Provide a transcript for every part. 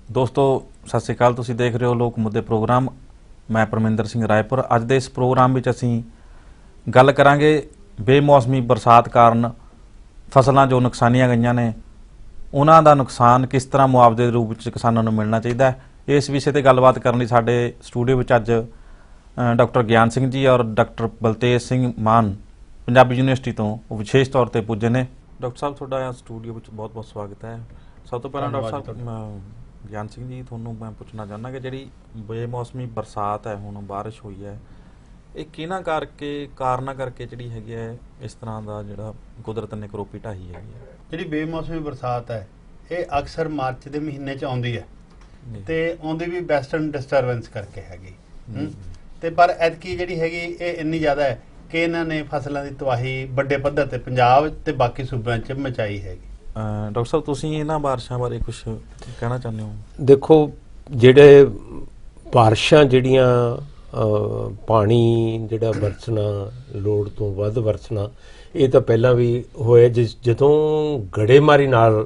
ਦੋਸਤੋ ਸਤਿ ਸ਼੍ਰੀ ਅਕਾਲ। ਤੁਸੀਂ ਦੇਖ ਰਹੇ ਹੋ ਲੋਕ ਮੁੱਦੇ ਪ੍ਰੋਗਰਾਮ। ਮੈਂ ਪਰਮਿੰਦਰ ਸਿੰਘ ਰਾਏਪੁਰ। ਅੱਜ ਦੇ ਇਸ ਪ੍ਰੋਗਰਾਮ ਵਿੱਚ ਅਸੀਂ ਗੱਲ ਕਰਾਂਗੇ ਬੇਮੌਸਮੀ ਬਰਸਾਤ ਕਾਰਨ ਫਸਲਾਂ ਜੋ ਨੁਕਸਾਨੀਆਂ ਗਈਆਂ ਨੇ ਉਹਨਾਂ ਦਾ ਨੁਕਸਾਨ ਕਿਸ ਤਰ੍ਹਾਂ ਮੁਆਵਜ਼ੇ ਦੇ ਰੂਪ ਵਿੱਚ ਕਿਸਾਨਾਂ ਨੂੰ ਮਿਲਣਾ ਚਾਹੀਦਾ ਹੈ। ਇਸ ਵਿਸ਼ੇ ਤੇ ਗੱਲਬਾਤ ਕਰਨ ਲਈ ਸਾਡੇ ਸਟੂਡੀਓ ਵਿੱਚ ਅੱਜ ਡਾਕਟਰ ਗਿਆਨ ਸਿੰਘ ਜੀ ਔਰ ਡਾਕਟਰ ਬਲਤੇਜ ਸਿੰਘ ਮਾਨ ਪੰਜਾਬੀ ਯੂਨੀਵਰਸਿਟੀ ਤੋਂ ਵਿਸ਼ੇਸ਼ ਤੌਰ ਤੇ ਪੁੱਜੇ ਨੇ। ਡਾਕਟਰ ਸਾਹਿਬ ਤੁਹਾਡਾ ਸਟੂਡੀਓ ਵਿੱਚ ਬਹੁਤ ਬਹੁਤ ਸਵਾਗਤ ਹੈ। ਸਭ ਤੋਂ ਪਹਿਲਾਂ ਡਾਕਟਰ ਸਾਹਿਬ ਗਿਆਨ ਸਿੰਘ ਜੀ ਤੁਹਾਨੂੰ ਮੈਂ ਪੁੱਛਣਾ ਚਾਹੁੰਦਾ ਕਿ ਜਿਹੜੀ ਬੇਮੌਸਮੀ ਬਰਸਾਤ ਹੈ ਹੁਣ ਬਾਰਿਸ਼ ਹੋਈ ਹੈ ਇਹ ਕਿਹਨਾਂ ਕਾਰਨਾਂ ਕਰਕੇ ਜਿਹੜੀ ਹੈਗੀ ਹੈ ਇਸ ਤਰ੍ਹਾਂ ਦਾ ਜਿਹੜਾ ਕੁਦਰਤ ਨੇ ਕਰੋਪੀ ਢਾਹੀ ਹੈਗੀ ਹੈ। ਜਿਹੜੀ ਬੇਮੌਸਮੀ ਬਰਸਾਤ ਹੈ ਇਹ ਅਕਸਰ ਮਾਰਚ ਦੇ ਮਹੀਨੇ 'ਚ ਆਉਂਦੀ ਹੈ ਤੇ ਆਉਂਦੀ ਵੀ ਵੈਸਟਰਨ ਡਿਸਟਰਬੈਂਸ ਕਰਕੇ ਹੈਗੀ ਤੇ ਪਰ ਐਤਕੀ ਜਿਹੜੀ ਹੈਗੀ ਇਹ ਇੰਨੀ ਜ਼ਿਆਦਾ ਹੈ ਕਿ ਇਹਨਾਂ ਨੇ ਫਸਲਾਂ ਦੀ ਤਬਾਹੀ ਵੱਡੇ ਪੱਧਰ ਤੇ ਪੰਜਾਬ ਤੇ ਬਾਕੀ ਸੂਬਿਆਂ 'ਚ ਮਚਾਈ ਹੈਗੀ। ਡਾਕਟਰ ਸਾਹਿਬ ਤੁਸੀਂ ਇਹਨਾਂ ਬਾਰਿਸ਼ਾਂ ਬਾਰੇ ਕੁਝ ਕਹਿਣਾ ਚਾਹੁੰਦੇ ਹੋ? ਦੇਖੋ ਜਿਹੜੇ ਬਾਰਿਸ਼ਾਂ ਜਿਹੜੀਆਂ ਪਾਣੀ ਜਿਹੜਾ ਵਰਸਣਾ ਲੋੜ ਤੋਂ ਵੱਧ ਵਰਸਣਾ ਇਹ ਤਾਂ ਪਹਿਲਾਂ ਵੀ ਹੋਇਆ ਜਦੋਂ ਗੜੇਮਾਰੀ ਨਾਲ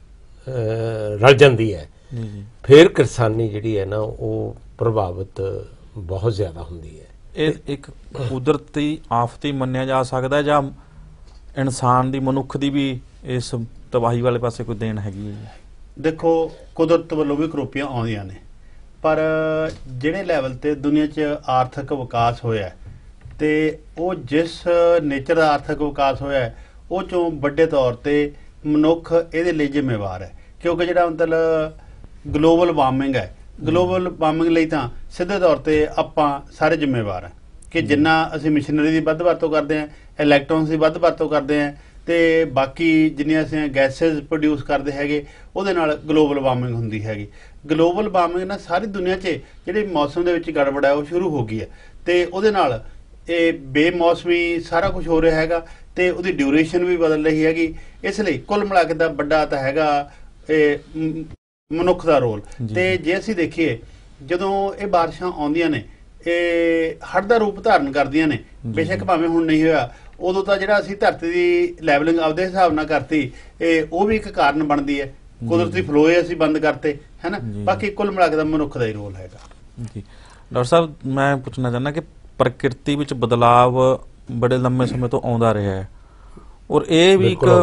ਰਲ ਜਾਂਦੀ ਹੈ ਫਿਰ ਕਿਸਾਨੀ ਜਿਹੜੀ ਹੈ ਨਾ ਉਹ ਪ੍ਰਭਾਵਿਤ ਬਹੁਤ ਜ਼ਿਆਦਾ ਹੁੰਦੀ ਹੈ। ਇਹ ਇੱਕ ਕੁਦਰਤੀ ਆਫਤ ਹੀ ਮੰਨਿਆ ਜਾ ਸਕਦਾ ਜਾਂ ਇਨਸਾਨ ਦੀ ਮਨੁੱਖ ਦੀ ਵੀ ਇਸ ਤਬਾਹੀ ਵਾਲੇ ਪਾਸੇ ਕੋਈ ਦੇਣ ਹੈਗੀ ਹੈ? ਦੇਖੋ ਕੁਦਰਤ ਵੱਲੋਂ ਵੀ ਕਰੋਪੀਆਂ ਆਉਂਦੀਆਂ ਨੇ ਪਰ ਜਿਹੜੇ ਲੈਵਲ ਤੇ ਦੁਨੀਆ 'ਚ ਆਰਥਿਕ ਵਿਕਾਸ ਹੋਇਆ ਤੇ ਉਹ ਜਿਸ ਨੇਚਰ ਦਾ ਆਰਥਿਕ ਵਿਕਾਸ ਹੋਇਆ ਉਹ 'ਚੋਂ ਵੱਡੇ ਤੌਰ ਤੇ ਮਨੁੱਖ ਇਹਦੇ ਲਈ ਜ਼ਿੰਮੇਵਾਰ ਹੈ ਕਿਉਂਕਿ ਜਿਹੜਾ ਮਤਲਬ ਗਲੋਬਲ ਵਾਰਮਿੰਗ ਹੈ ਗਲੋਬਲ ਵਾਰਮਿੰਗ ਲਈ ਤਾਂ ਸਿੱਧੇ ਤੌਰ ਤੇ ਆਪਾਂ ਸਾਰੇ ਜ਼ਿੰਮੇਵਾਰ ਹਾਂ ਕਿ ਜਿੰਨਾ ਅਸੀਂ ਮਸ਼ੀਨਰੀ ਦੀ ਵੱਧ ਵਰਤੋਂ ਕਰਦੇ ਹਾਂ ਇਲੈਕਟ੍ਰੋਨਸ ਦੀ ਵੱਧ ਵਰਤੋਂ ਕਰਦੇ ਹਾਂ ਤੇ ਬਾਕੀ ਜਿੰਨੀਆਂ ਅਸੀਂ ਗੈਸਿਸ ਪ੍ਰੋਡਿਊਸ ਕਰਦੇ ਹੈਗੇ ਉਹਦੇ ਨਾਲ ਗਲੋਬਲ ਵਾਰਮਿੰਗ ਹੁੰਦੀ ਹੈਗੀ। ਗਲੋਬਲ ਵਾਰਮਿੰਗ ਨਾਲ ਸਾਰੀ ਦੁਨੀਆ 'ਚ ਜਿਹੜੀ ਮੌਸਮ ਦੇ ਵਿੱਚ ਗੜਬੜ ਹੈ ਉਹ ਸ਼ੁਰੂ ਹੋ ਗਈ ਹੈ ਤੇ ਉਹਦੇ ਨਾਲ ਇਹ ਬੇਮੌਸਮੀ ਸਾਰਾ ਕੁਝ ਹੋ ਰਿਹਾ ਹੈਗਾ ਤੇ ਉਹਦੀ ਡਿਊਰੇਸ਼ਨ ਵੀ ਬਦਲ ਰਹੀ ਹੈਗੀ। ਇਸ ਲਈ ਕੁੱਲ ਮਿਲਾ ਕੇ ਦਾ ਵੱਡਾ ਤਾਂ ਹੈਗਾ ਇਹ ਮਨੁੱਖ ਦਾ ਰੋਲ। ਤੇ ਜੇ ਅਸੀਂ ਦੇਖੀਏ ਜਦੋਂ ਇਹ ਬਾਰਿਸ਼ਾਂ ਆਉਂਦੀਆਂ ਨੇ ਇਹ ਹੜ੍ਹ ਦਾ ਰੂਪ ਧਾਰਨ ਕਰਦੀਆਂ ਨੇ ਬੇਸ਼ੱਕ ਭਾਵੇਂ ਹੁਣ ਨਹੀਂ ਹੋਇਆ ਉਦੋਂ ਤਾਂ ਜਿਹੜਾ ਅਸੀਂ ਧਰਤੀ ਦੀ ਲੈਵਲਿੰਗ ਆਪਦੇ ਹਿਸਾਬ ਨਾਲ ਕਰਤੀ ਇਹ ਉਹ ਵੀ ਇੱਕ ਕਾਰਨ ਬਣਦੀ ਹੈ। ਕੁਦਰਤੀ ਫਲੋਏ ਅਸੀਂ ਬੰਦ ਕਰਤੇ ਹੈ ਨਾ। ਬਾਕੀ ਕੁੱਲ ਮਿਲਾ ਕੇ ਦਾ ਮਨੁੱਖ ਦਾ ਹੀ ਰੋਲ ਹੈਗਾ ਜੀ। ਡਾਕਟਰ ਸਾਹਿਬ ਮੈਂ ਪੁੱਛਣਾ ਚਾਹੁੰਦਾ ਕਿ ਪ੍ਰਕਿਰਤੀ ਵਿੱਚ ਬਦਲਾਵ ਬੜੇ ਲੰਮੇ ਸਮੇਂ ਤੋਂ ਆਉਂਦਾ ਰਿਹਾ ਹੈ ਔਰ ਇਹ ਵੀ ਇੱਕ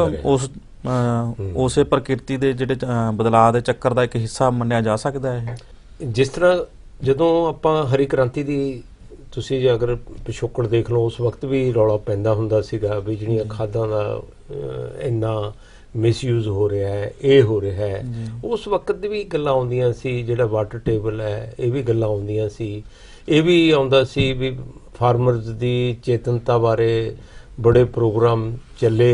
ਉਸੇ ਪ੍ਰਕਿਰਤੀ ਦੇ ਜਿਹੜੇ ਬਦਲਾਅ ਦੇ ਚੱਕਰ ਦਾ ਇੱਕ ਹਿੱਸਾ ਮੰਨਿਆ ਜਾ ਸਕਦਾ ਹੈ। ਜਿਸ ਤਰ੍ਹਾਂ ਜਦੋਂ ਆਪਾਂ ਹਰੀ ਕ੍ਰਾਂਤੀ ਦੀ ਤੁਸੀਂ ਜੇ ਅਗਰ ਪਿਛੋਕੜ ਦੇਖ ਲਓ ਉਸ ਵਕਤ ਵੀ ਰੌਲਾ ਪੈਂਦਾ ਹੁੰਦਾ ਸੀਗਾ ਵੀ ਜਿਹੜੀਆਂ ਖਾਦਾਂ ਦਾ ਇੰਨਾ ਮਿਸਯੂਜ਼ ਹੋ ਰਿਹਾ ਹੈ ਇਹ ਹੋ ਰਿਹਾ ਹੈ। ਉਸ ਵਕਤ ਦੀ ਵੀ ਗੱਲਾਂ ਆਉਂਦੀਆਂ ਸੀ ਜਿਹੜਾ ਵਾਟਰ ਟੇਬਲ ਹੈ ਇਹ ਵੀ ਗੱਲਾਂ ਆਉਂਦੀਆਂ ਸੀ। ਇਹ ਵੀ ਆਉਂਦਾ ਸੀ ਵੀ ਫਾਰਮਰਸ ਦੀ ਚੇਤਨਤਾ ਬਾਰੇ ਬੜੇ ਪ੍ਰੋਗਰਾਮ ਚੱਲੇ।